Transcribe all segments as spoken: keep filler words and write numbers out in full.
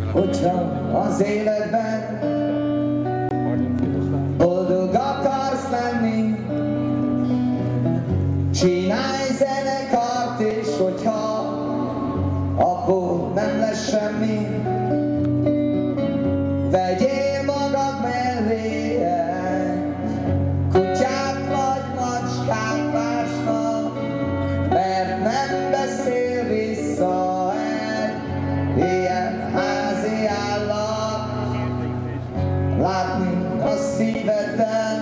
hogyha az életben boldog akarsz lenni, csinálj zenekart, és hogyha abból nem lesz semmi, vegyél magad mellé egy kutyát vagy macskát másnak, mert nem beszél vissza egy ilyen házi állat. Látni a szíveddel,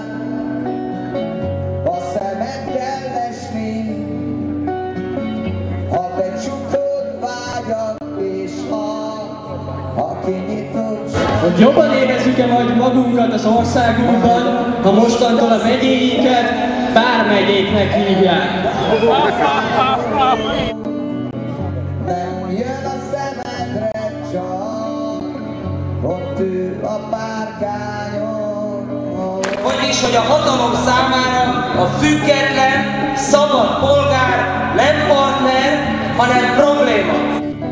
a szemeddel lesni, ha becsukod vágyat, és ha, ha kinyitott. Hogy jobban érezzük-e majd magunkat az országunkban, ha mostantól a megyéinket vármegyéknek hívják. Nem jön a szemedre csak, ott ül a párkányon. Vagyis, hogy a hatalom számára a független, szabad polgár nem partner, hanem probléma.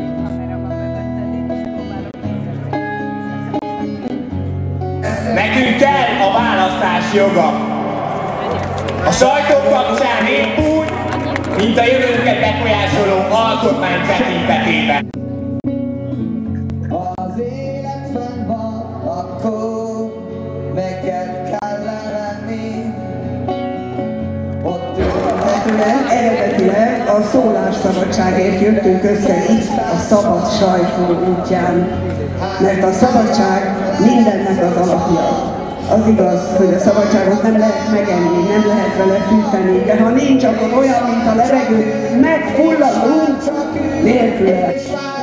Nekünk kell a választás joga. A sajtó kapcsán épp úgy, mint a jövőnket befolyásoló alkotmány tekintetében. Ha az élet fenn van, akkor neked kell lenni. Ott Eredetileg, eredetileg a szólásszabadságért jöttünk össze itt a szabad sajtó útján, mert a szabadság mindennek az alapja. Az igaz, hogy a szabadságot nem lehet megenni, nem lehet vele fűteni, de ha nincs, akkor olyan, mint a levegő, megfulladunk nélküle.